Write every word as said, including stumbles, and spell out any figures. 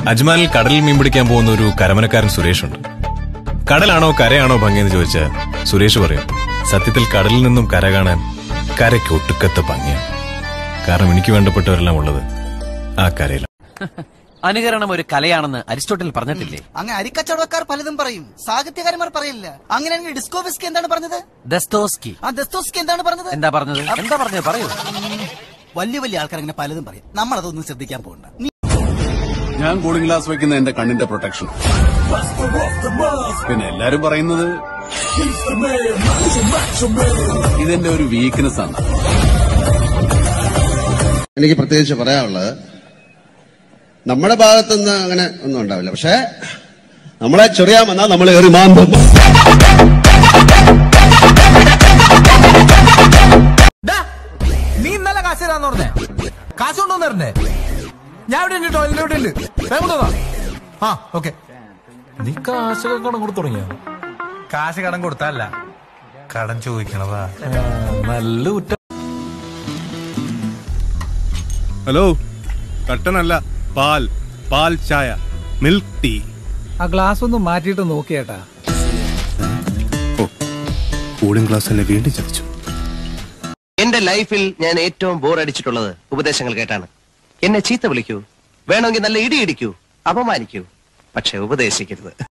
അജ്മാനിൽ കടലിൽ മീൻ പിടിക്കാൻ പോകുന്ന ഒരു കരമനക്കാരൻ സുരേഷ് ഉണ്ട്. കടലാണോ കരയാണോ ഭംഗിയെന്ന് ചോദിച്ചാൽ സുരേഷ് പറയും, സത്യത്തിൽ കടലിൽ നിന്നും കര കാണാൻ കരയ്ക്ക് ഒട്ടുക്കത്തെ ഭംഗിയാണ്. കാരണം എനിക്ക് വേണ്ടപ്പെട്ടവരെല്ലാം ഉള്ളത് ആ കരയിലാണ്. അനുകരണം ഒരു കലയാണെന്ന് അരിസ്റ്റോട്ടിൽ പറഞ്ഞിട്ടില്ലേ? അങ്ങനെ അരിക്കച്ചവടക്കാർ പലതും പറയും, സാഹിത്യകാരന്മാർ പറയില്ല. അങ്ങനെയാണെങ്കിൽ ഡിസ്കോവസ്കി എന്താണ് പറഞ്ഞത്? ദസ്തോസ്കി. ആ ദസ്തോസ്കി എന്താണ് പറഞ്ഞത്? എന്താ പറഞ്ഞത്? എന്താ പറഞ്ഞത്? പറയൂ. വലിയ വലിയ ആൾക്കാർ അങ്ങനെ പലതും പറയും, നമ്മൾ അതൊന്നും ശ്രദ്ധിക്കാൻ പോകണ്ട. ഞാൻ കൂളിംഗ് ഗ്ലാസ് വെക്കുന്ന എന്റെ കണ്ണിന്റെ പ്രൊട്ടക്ഷൻ. പിന്നെ എല്ലാരും പറയുന്നത് ഇതെന്റെ ഒരു വീക്ക്നെസ് ആണ്. എനിക്ക് പ്രത്യേകിച്ച് പറയാനുള്ളത്, നമ്മുടെ ഭാഗത്തുനിന്ന് അങ്ങനെ ഒന്നും ഉണ്ടാവില്ല. പക്ഷെ നമ്മളെ ചൊറിയാമെന്നാ നമ്മൾ ഏറി മാന്തും. നീ ഇന്നലെ കാശ് തരാന്ന് പറഞ്ഞേ, കാശ് കൊണ്ടുവന്ന് തരണ്ടേ? ഞാൻ ഇവിടെ ഉണ്ട്, ടോയ്ലറ്റ് ഇവിടെ ഉണ്ട്, കൊണ്ടുവന്നാ. ആ ഓക്കെ. നീ കാശൊക്കെ കടം കൊടുത്തു തുടങ്ങിയോ? കാശ് കടം കൊടുത്തല്ല, കടം ചോദിക്കണതാ. നല്ല കുറ്റം. ഹലോ, കട്ടനല്ല, പാൽ പാൽ ചായ, മിൽക്ക് ടീ. ആ ഗ്ലാസ് ഒന്ന് മാറ്റിയിട്ട് നോക്കിയേട്ടാ. ഓ, കൂളിംഗ് ഗ്ലാസ് എന്നെ വീണ്ടും ചതിച്ചു. എന്റെ ലൈഫിൽ ഞാൻ ഏറ്റവും ബോർ അടിച്ചിട്ടുള്ളത് ഉപദേശങ്ങൾ കേട്ടാണ്. എന്നെ ചീത്ത വിളിക്കൂ, വേണമെങ്കിൽ നല്ല ഇടി ഇടിക്കൂ, അപമാനിക്കൂ, പക്ഷെ ഉപദേശിക്കരുത്.